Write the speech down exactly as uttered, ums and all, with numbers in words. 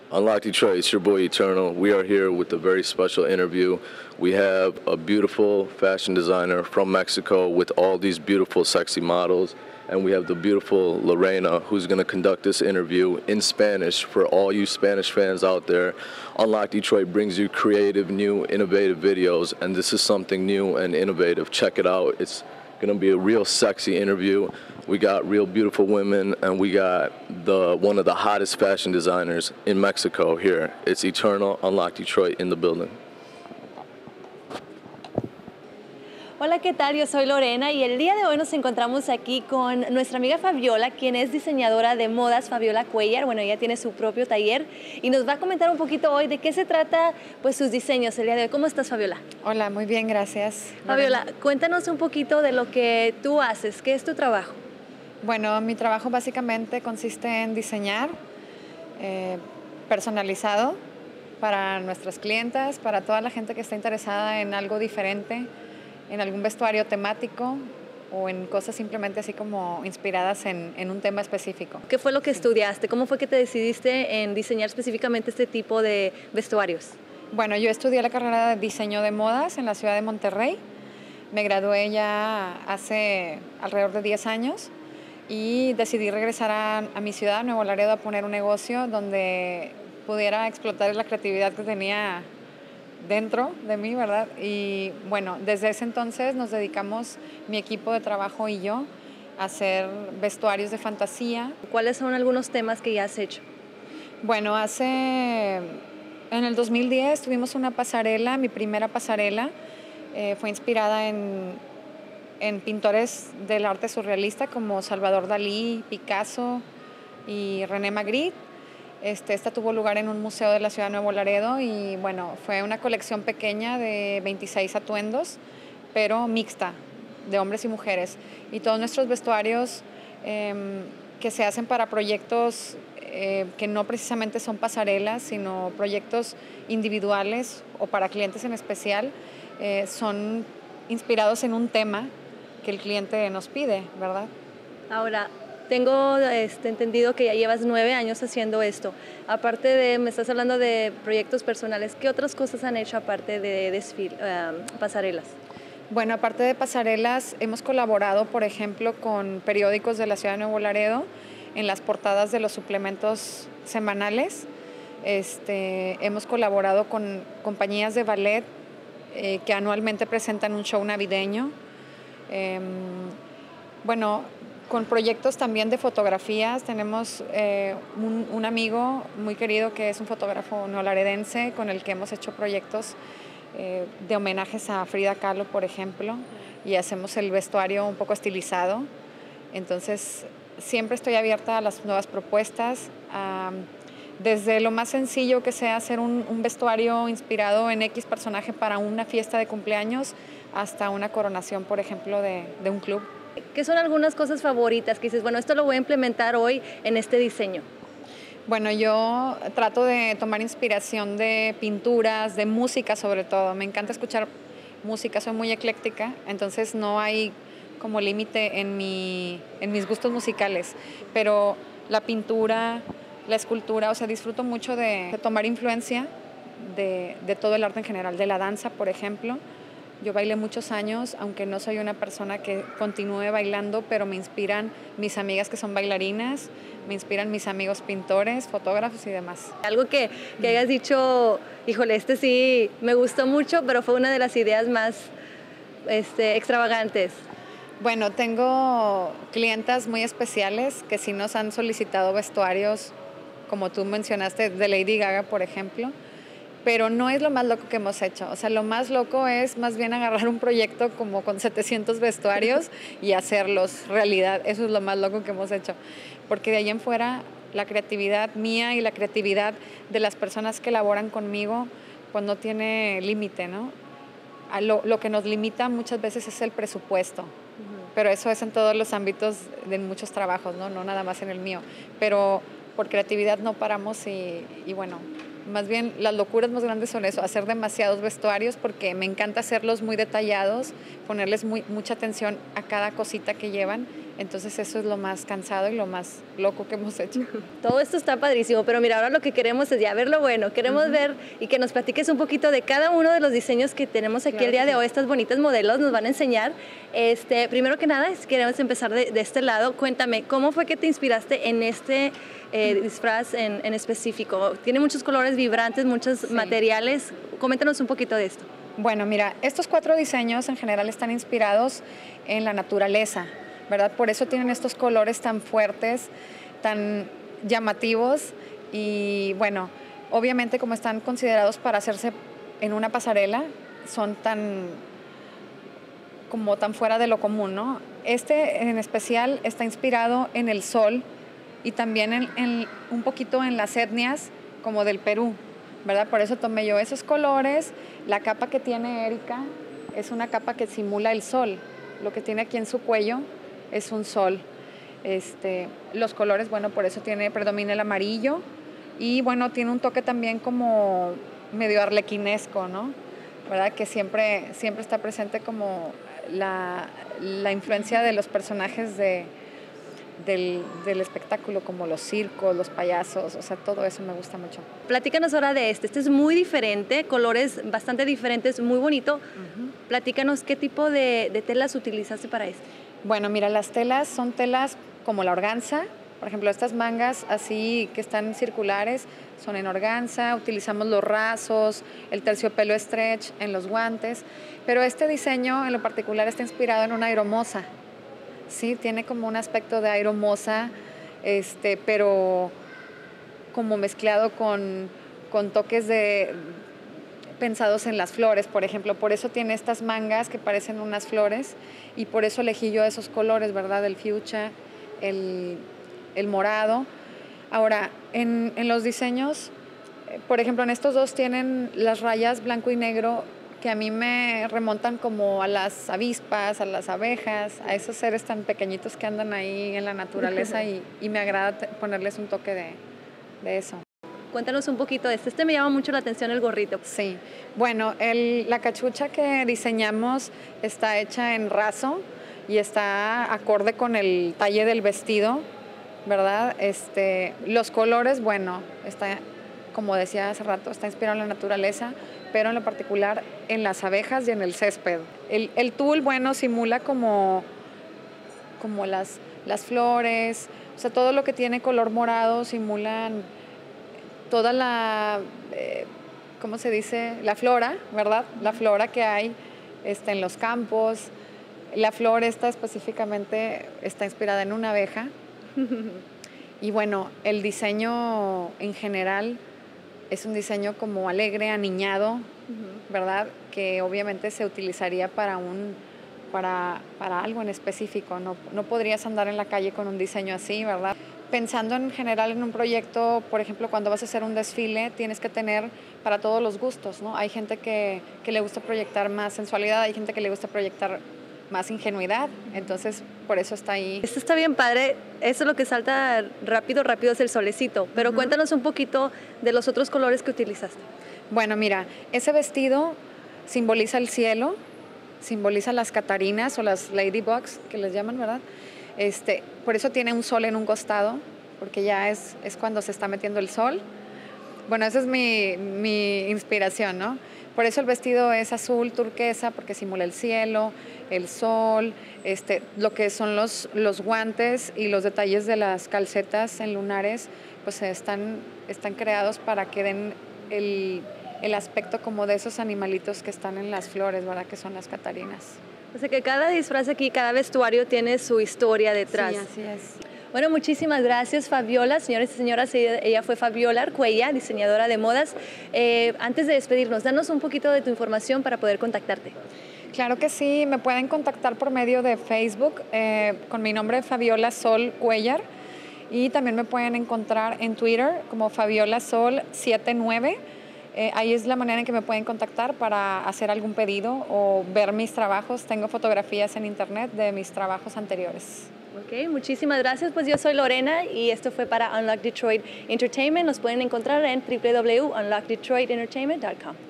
Unlock Detroit, it's your boy Eternal. We are here with a very special interview. We have a beautiful fashion designer from Mexico with all these beautiful, sexy models. And we have the beautiful Lorena, who's going to conduct this interview in Spanish for all you Spanish fans out there. Unlock Detroit brings you creative, new, innovative videos, and this is something new and innovative. Check it out. It's going to be a real sexy interview. We got real beautiful women, and we got the one of the hottest fashion designers in Mexico here. It's Eternal, Unlock Detroit in the building. Hola, ¿qué tal? Yo soy Lorena y el día de hoy nos encontramos aquí con nuestra amiga Fabiola, quien es diseñadora de modas, Fabiola Cuellar. Bueno, ella tiene su propio taller y nos va a comentar un poquito hoy de qué se trata, pues, sus diseños el día de hoy. ¿Cómo estás, Fabiola? Hola, muy bien, gracias. Fabiola, cuéntanos un poquito de lo que tú haces. ¿Qué es tu trabajo? Bueno, mi trabajo básicamente consiste en diseñar eh, personalizado para nuestras clientas, para toda la gente que está interesada en algo diferente, en algún vestuario temático o en cosas simplemente así como inspiradas en, en un tema específico. ¿Qué fue lo que estudiaste? ¿Cómo fue que te decidiste en diseñar específicamente este tipo de vestuarios? Bueno, yo estudié la carrera de diseño de modas en la ciudad de Monterrey. Me gradué ya hace alrededor de diez años y decidí regresar a, a mi ciudad, Nuevo Laredo, a poner un negocio donde pudiera explotar la creatividad que tenía dentro de mí, ¿verdad? Y bueno, desde ese entonces nos dedicamos, mi equipo de trabajo y yo, a hacer vestuarios de fantasía. ¿Cuáles son algunos temas que ya has hecho? Bueno, hace, en el dos mil diez tuvimos una pasarela, mi primera pasarela, eh, fue inspirada en, en pintores del arte surrealista como Salvador Dalí, Picasso y René Magritte. Este, esta tuvo lugar en un museo de la ciudad de Nuevo Laredo y bueno, fue una colección pequeña de veintiséis atuendos, pero mixta, de hombres y mujeres. Y todos nuestros vestuarios eh, que se hacen para proyectos eh, que no precisamente son pasarelas, sino proyectos individuales o para clientes en especial, eh, son inspirados en un tema que el cliente nos pide, ¿verdad? Ahora, tengo este, entendido que ya llevas nueve años haciendo esto. Aparte de, me estás hablando de proyectos personales, ¿qué otras cosas han hecho aparte de desfile, uh, pasarelas? Bueno, aparte de pasarelas, hemos colaborado, por ejemplo, con periódicos de la ciudad de Nuevo Laredo en las portadas de los suplementos semanales. Este, hemos colaborado con compañías de ballet eh, que anualmente presentan un show navideño. Eh, bueno, con proyectos también de fotografías. Tenemos eh, un, un amigo muy querido que es un fotógrafo neolaredense con el que hemos hecho proyectos eh, de homenajes a Frida Kahlo, por ejemplo, y hacemos el vestuario un poco estilizado. Entonces, siempre estoy abierta a las nuevas propuestas, a, desde lo más sencillo que sea hacer un, un vestuario inspirado en X personaje para una fiesta de cumpleaños, hasta una coronación, por ejemplo, de, de un club. ¿Qué son algunas cosas favoritas que dices, bueno, esto lo voy a implementar hoy en este diseño? Bueno, yo trato de tomar inspiración de pinturas, de música sobre todo. Me encanta escuchar música, soy muy ecléctica, entonces no hay como límite en, mi, en mis gustos musicales. Pero la pintura, la escultura, o sea, disfruto mucho de, de tomar influencia de, de todo el arte en general, de la danza, por ejemplo. Yo bailé muchos años, aunque no soy una persona que continúe bailando, pero me inspiran mis amigas que son bailarinas, me inspiran mis amigos pintores, fotógrafos y demás. Algo que, que hayas dicho, híjole, este sí me gustó mucho, pero fue una de las ideas más este, extravagantes. Bueno, tengo clientas muy especiales que sí nos han solicitado vestuarios, como tú mencionaste, de Lady Gaga, por ejemplo. Pero no es lo más loco que hemos hecho. O sea, lo más loco es más bien agarrar un proyecto como con setecientos vestuarios y hacerlos realidad. Eso es lo más loco que hemos hecho. Porque de ahí en fuera, la creatividad mía y la creatividad de las personas que laboran conmigo, pues no tiene límite, ¿no? A lo, lo que nos limita muchas veces es el presupuesto. Uh-huh. Pero eso es en todos los ámbitos de muchos trabajos, ¿no? No nada más en el mío. Pero por creatividad no paramos y, y bueno... Más bien, las locuras más grandes son eso, hacer demasiados vestuarios porque me encanta hacerlos muy detallados, ponerles muy, mucha atención a cada cosita que llevan Entonces eso es lo más cansado y lo más loco que hemos hecho. Todo esto está padrísimo, pero mira, ahora lo que queremos es ya ver lo bueno. Queremos uh-huh. ver y que nos platiques un poquito de cada uno de los diseños que tenemos aquí claro el día de sí. hoy. Estas bonitas modelos nos van a enseñar. Este, primero que nada, queremos empezar de, de este lado. Cuéntame, ¿cómo fue que te inspiraste en este eh, disfraz en, en específico? Tiene muchos colores vibrantes, muchos sí. materiales. Coméntanos un poquito de esto. Bueno, mira, estos cuatro diseños en general están inspirados en la naturaleza, ¿verdad? Por eso tienen estos colores tan fuertes, tan llamativos y bueno, obviamente como están considerados para hacerse en una pasarela, son tan como tan fuera de lo común, ¿no? Este en especial está inspirado en el sol y también en, en, un poquito en las etnias como del Perú, ¿verdad? Por eso tomé yo esos colores. La capa que tiene Erika es una capa que simula el sol. Lo que tiene aquí en su cuello es un sol. Este, los colores, bueno, por eso tiene, predomina el amarillo y bueno, tiene un toque también como medio arlequinesco, ¿no? ¿Verdad? Que siempre, siempre está presente como la, la influencia de los personajes de, del, del espectáculo, como los circos, los payasos, o sea, todo eso me gusta mucho. Platícanos ahora de este. Este es muy diferente, colores bastante diferentes, muy bonito. Uh-huh. Platícanos qué tipo de, de telas utilizaste para este. Bueno, mira, las telas son telas como la organza. Por ejemplo, estas mangas así que están circulares son en organza. Utilizamos los rasos, el terciopelo stretch en los guantes. Pero este diseño en lo particular está inspirado en una aeromoza. Sí, tiene como un aspecto de aeromoza, este, pero como mezclado con, con toques de pensados en las flores, por ejemplo. Por eso tiene estas mangas que parecen unas flores y por eso elegí yo esos colores, ¿verdad? El fuchsia, el, el morado. Ahora, en, en los diseños, por ejemplo, en estos dos tienen las rayas blanco y negro que a mí me remontan como a las avispas, a las abejas, a esos seres tan pequeñitos que andan ahí en la naturaleza y, y me agrada ponerles un toque de, de eso. Cuéntanos un poquito de este. Este me llama mucho la atención, el gorrito. Sí, bueno, el, la cachucha que diseñamos está hecha en raso y está acorde con el talle del vestido, ¿verdad? Este, los colores, bueno, está, como decía hace rato, está inspirado en la naturaleza, pero en lo particular en las abejas y en el césped. El, el tul, bueno, simula como, como las, las flores, o sea, todo lo que tiene color morado simulan toda la, eh, ¿cómo se dice? La flora, ¿verdad? La flora que hay este, en los campos. La flor esta específicamente está inspirada en una abeja. Y bueno, el diseño en general es un diseño como alegre, aniñado, ¿verdad? Que obviamente se utilizaría para, un, para, para algo en específico. No, no podrías andar en la calle con un diseño así, ¿verdad? Pensando en general en un proyecto, por ejemplo, cuando vas a hacer un desfile, tienes que tener para todos los gustos, ¿no? Hay gente que, que le gusta proyectar más sensualidad, hay gente que le gusta proyectar más ingenuidad, entonces por eso está ahí. Esto está bien padre, eso es lo que salta rápido, rápido es el solecito, pero uh-huh. Cuéntanos un poquito de los otros colores que utilizaste. Bueno, mira, ese vestido simboliza el cielo, simboliza las catarinas o las ladybugs, que les llaman, ¿verdad? Este, por eso tiene un sol en un costado, porque ya es, es cuando se está metiendo el sol. Bueno, esa es mi, mi inspiración, ¿no? Por eso el vestido es azul turquesa, porque simula el cielo, el sol, este, lo que son los, los guantes y los detalles de las calcetas en lunares, pues están, están creados para que den el, el aspecto como de esos animalitos que están en las flores, ¿verdad? Que son las catarinas. O sea que cada disfraz aquí, cada vestuario tiene su historia detrás. Sí, así es. Bueno, muchísimas gracias, Fabiola. Señores y señoras, ella fue Fabiola Arcuella, diseñadora de modas. Eh, antes de despedirnos, danos un poquito de tu información para poder contactarte. Claro que sí, me pueden contactar por medio de Facebook eh, con mi nombre Fabiola Sol Cuellar y también me pueden encontrar en Twitter como Fabiola Sol setenta y nueve. Eh, ahí es la manera en que me pueden contactar para hacer algún pedido o ver mis trabajos. Tengo fotografías en internet de mis trabajos anteriores. Ok, muchísimas gracias. Pues yo soy Lorena y esto fue para Unlock Detroit Entertainment. Nos pueden encontrar en w w w punto unlock detroit entertainment punto com.